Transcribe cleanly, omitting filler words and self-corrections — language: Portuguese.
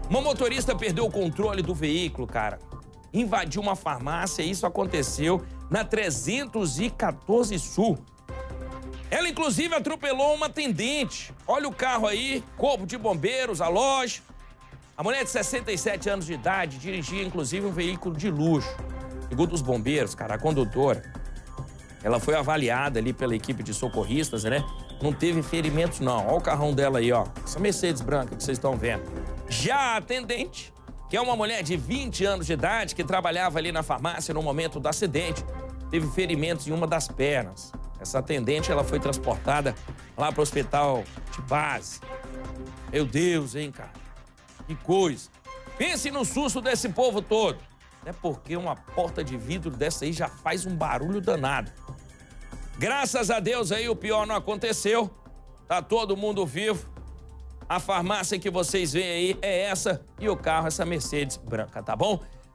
Uma motorista perdeu o controle do veículo, cara. Invadiu uma farmácia e isso aconteceu na 314 Sul. Ela, inclusive, atropelou uma atendente. Olha o carro aí, corpo de bombeiros, a loja. A mulher de 67 anos de idade dirigia, inclusive, um veículo de luxo. Segundo os bombeiros, cara, a condutora, ela foi avaliada ali pela equipe de socorristas, né? Não teve ferimentos, não. Olha o carrão dela aí, ó. Essa Mercedes branca que vocês estão vendo. Já a atendente, que é uma mulher de 20 anos de idade, que trabalhava ali na farmácia no momento do acidente, teve ferimentos em uma das pernas. Essa atendente, ela foi transportada lá para o hospital de base. Meu Deus, hein, cara? Que coisa. Pense no susto desse povo todo. É porque uma porta de vidro dessa aí já faz um barulho danado. Graças a Deus aí o pior não aconteceu. Tá todo mundo vivo. A farmácia que vocês veem aí é essa e o carro essa Mercedes branca, tá bom?